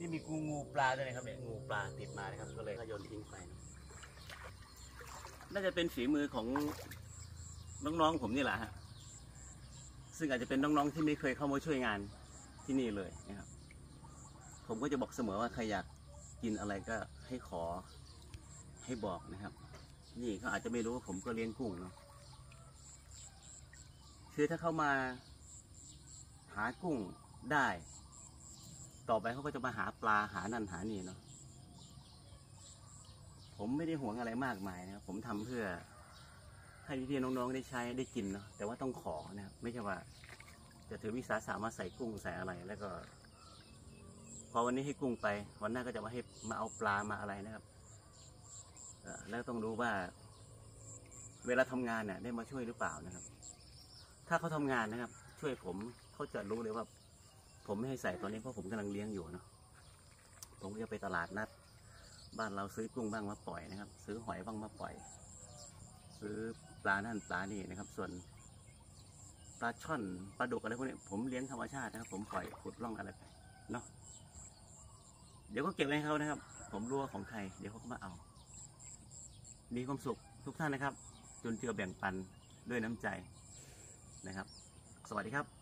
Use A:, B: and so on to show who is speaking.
A: ที่มีงูปลาด้วยนะครับเนี่ยงูปลาติดมานะครับก็เลยโยนทิ้งไปนะน่าจะเป็นฝีมือของน้องๆผมนี่แหละฮะซึ่งอาจจะเป็นน้องๆที่ไม่เคยเข้ามาช่วยงานที่นี่เลยนะครับผมก็จะบอกเสมอว่าใครอยากกินอะไรก็ให้ขอให้บอกนะครับนี่เขาอาจจะไม่รู้ว่าผมก็เลี้ยงกุ้งเนาะคือถ้าเข้ามาหากุ้งได้ต่อไปเขาก็จะมาหาปลาหานั่นหานี่เนาะผมไม่ได้หวงอะไรมากมายนะครับผมทำเพื่อให้พี่ๆน้องๆได้ใช้ได้กินเนาะแต่ว่าต้องขอนะครับไม่ใช่ว่าจะถือวิสาสะมาใส่กุ้งใส่อะไรแล้วก็พอวันนี้ให้กุ้งไปวันหน้าก็จะมาเอาปลามาอะไรนะครับแล้วต้องรู้ว่าเวลาทำงานเนี่ยได้มาช่วยหรือเปล่านะครับถ้าเขาทำงานนะครับช่วยผมเขาจะรู้เลยว่าผมไม่ให้ใส่ตอนนี้เพราะผมกำลังเลี้ยงอยู่เนาะผมก็จะไปตลาดนัดบ้านเราซื้อกุ้งบ้างมาปล่อยนะครับซื้อหอยบ้างมาปล่อยซื้อปลานั่นปลานี่นะครับส่วนปลาช่อนปลาดุกอะไรพวกนี้ผมเลี้ยงธรรมชาตินะครับผมปล่อยขุดร่องอะไรไปเนาะเดี๋ยวก็เก็บไว้ให้เขานะครับผมรู้ว่าของใครเดี๋ยวเขาก็มาเอามีความสุขทุกท่านนะครับจนเจือแบ่งปันด้วยน้ำใจนะครับสวัสดีครับ